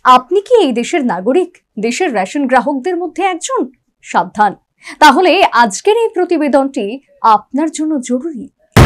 আপনি কি এই দেশের নাগরিক, দেশের রেশন গ্রাহকদের মধ্যে একজন? সাবধান, তাহলে আজকের এই প্রতিবেদনটি আপনার জন্য জরুরি।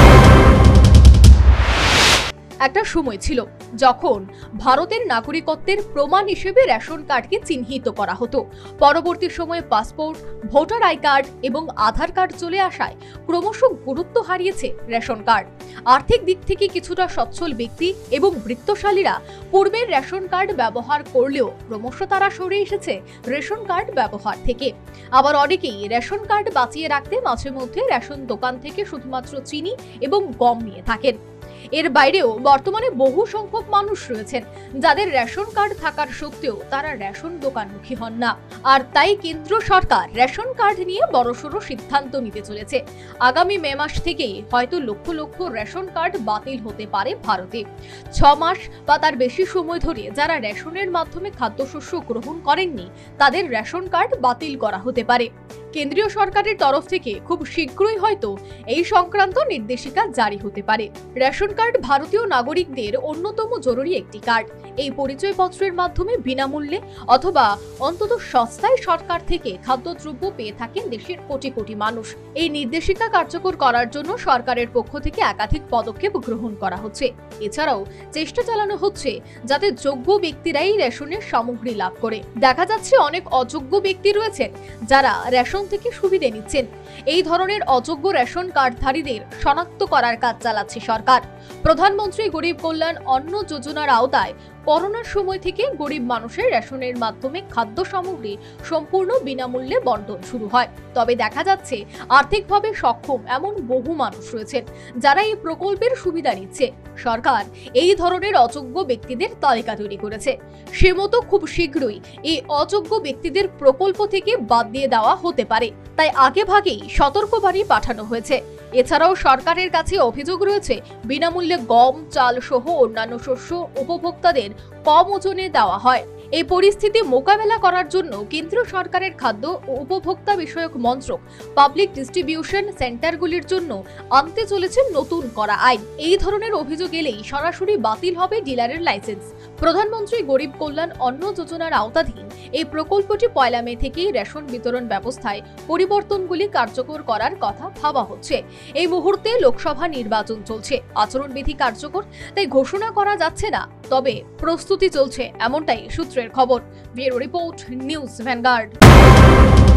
একটা সময় ছিল যখন ভারতের নাগরিকত্বের প্রমাণ হিসেবে রেশন কার্ডকে চিহ্নিত করা হতো। পরবর্তী সময়ে পাসপোর্ট, ভোটার আই কার্ড এবং আধার কার্ড চলে আসায় ক্রমশ গুরুত্ব হারিয়েছে রেশন কার্ড। আর্থিক দিক থেকে কিছুটা সচ্ছল ব্যক্তি এবং বৃত্তশালীরা পূর্বের রেশন কার্ড ব্যবহার করলেও ক্রমশ তারা সরে এসেছে রেশন কার্ড ব্যবহার থেকে। আবার অনেকেই রেশন কার্ড বাঁচিয়ে রাখতে মাঝে মধ্যে রেশন দোকান থেকে শুধুমাত্র চিনি এবং গম নিয়ে থাকেন। এর বাইরেও বর্তমানে বহু সংখ্যক মানুষ রয়েছেন যাদের রেশন কার্ড থাকার সত্ত্বেও তারা রেশন দোকানমুখী হন না। আর তাই কেন্দ্র সরকার রেশন কার্ড নিয়ে বড়সড় সিদ্ধান্ত নিতে চলেছে। আগামী মে মাস থেকেই হয়তো লক্ষ লক্ষ রেশন কার্ড বাতিল হতে পারে ভারতে। 6 মাস বা তার বেশি সময় ধরে যারা রেশনের মাধ্যমে খাদ্যশস্য গ্রহণ করেননি তাদের রেশন কার্ড বাতিল করা হতে পারে। কেন্দ্রীয় সরকারের তরফ থেকে খুব শীঘ্রই হয়তো এই সংক্রান্ত নির্দেশিকা জারি হতে পারে। রেশন কার্ড ভারতীয় নাগরিকদের অন্যতম জরুরি একটি কার্ড। এই পরিচয়পত্রের মাধ্যমে বিনামূল্যে অথবা অন্তত সস্তায় সরকার থেকে খাদ্যদ্রব্য পেয়ে থাকেন দেশের কোটি কোটি মানুষ। এই নির্দেশিকা কার্যকর করার জন্য সরকারের পক্ষ থেকে একাধিক পদক্ষেপ গ্রহণ করা হচ্ছে। এছাড়াও চেষ্টা চালানো হচ্ছে যাতে যোগ্য ব্যক্তিরাই রেশনের সামগ্রী লাভ করে। দেখা যাচ্ছে অনেক অযোগ্য ব্যক্তি রয়েছেন যারা রেশন থেকে সুবিধা নিচ্ছেন। এই ধরনের অযোগ্য রেশন কার্ডধারীদের শনাক্ত করার কাজ চালাচ্ছে সরকার। প্রধানমন্ত্রী গরিব কল্যাণ অন্ন যোজনার আওতায় করোনার সময় থেকে গরিব মানুষের রেশনের মাধ্যমে খাদ্য সামগ্রী সম্পূর্ণ বিনামূল্যে বন্টন শুরু হয়। তবে দেখা যাচ্ছে আর্থিকভাবে সক্ষম এমন বহু মানুষ রয়েছেন যারা এই প্রকল্পের সুবিধা নিচ্ছে। সরকার এই ধরনের অযোগ্য ব্যক্তিদের তালিকা তৈরি করেছে। সে মতো খুব শীঘ্রই এই অযোগ্য ব্যক্তিদের প্রকল্প থেকে বাদ দিয়ে দেওয়া হতে পারে। তাই আগেভাগেই সতর্কবাণী পাঠানো হয়েছে। এছাড়াও সরকারের কাছে অভিযোগ রয়েছে বিনামূল্যে গম, চাল সহ অন্যান্য শস্য উপভোক্তাদের কম ওজনে দেওয়া হয়। এই পরিস্থিতি মোকাবেলা করার জন্য কেন্দ্র সরকারের খাদ্য ও উপভোক্তা বিষয়ক মন্ত্রক পাবলিক ডিস্ট্রিবিউশন সেন্টারগুলির জন্য আনতে চলেছে নতুন করা আইন। এই ধরনের অভিযোগ এলেই সরাসরি বাতিল হবে ডিলারের লাইসেন্স। প্রধানমন্ত্রী গরিব কল্যাণ অন্ন যোজনার আওতাধীন এই প্রকল্পটি 1 মে থেকেই রেশন বিতরণ ব্যবস্থায় পরিবর্তনগুলি কার্যকর করার কথা ভাবা হচ্ছে। এই মুহূর্তে লোকসভা নির্বাচন চলছে, আচরণবিধি কার্যকর, তাই ঘোষণা করা যাচ্ছে না, তবে প্রস্তুতি চলছে, এমনটাই সূত্রের খবর। Bureau report, news vanguard.